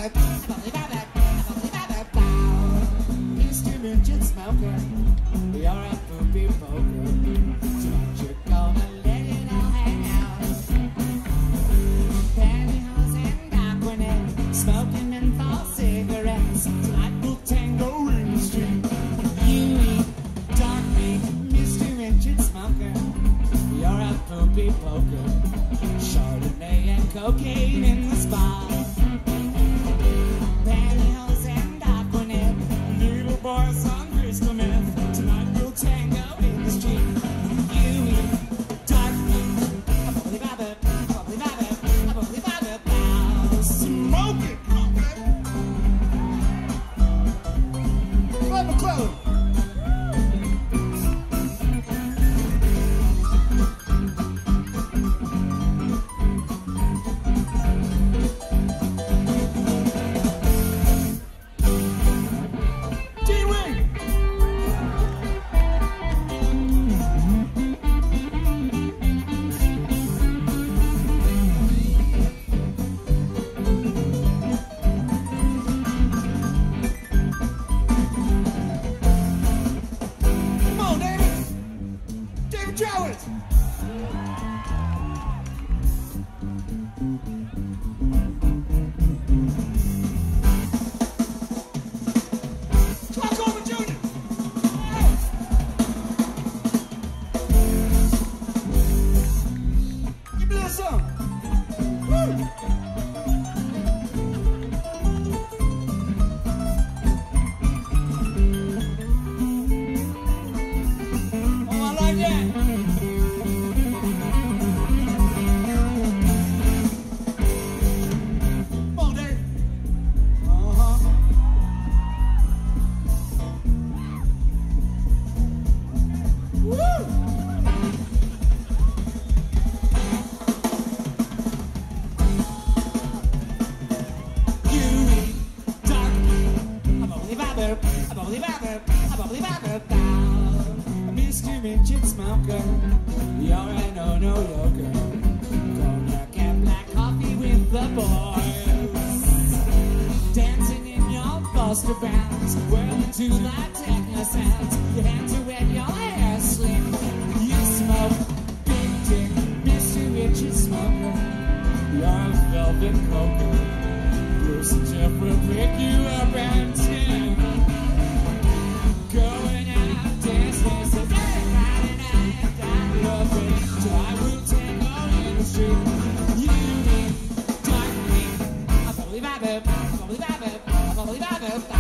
Mr. Midget Smoker, you're a poopy poker. Tonight you're gonna let it all hang out. Pantyhose and Aquanet, smoking menthol cigarettes. Tonight we'll tango in the street. You eat dark meat, Mr. Midget Smoker, you're a poopy poker. Chardonnay and cocaine in the spa. Pantyhose and Aquanet, little boys on crystal meth. Tonight we'll tango in the street. You eat dark meat, a bubbly babbit, a bubbly babbit, a bubbly babbit. Now smoke it, come on, baby. Club McClellan. Mr. Midget Smoker, you're an oh-no-yoker. Cognac and black coffee with the boys, dancing in your Buster bands, whirling to that techno sounds. Your hands are wet, your hair slick. You smoke big dick, Mr. Midget Smoker. You're a velvet coker. Bruce and Jeff will pick you up and skin. Going out dancing, so Friday night, I love it. So I will tango in the street. You need dark meat, a bubbly babbit, a bubbly babbit, a bubbly babbit.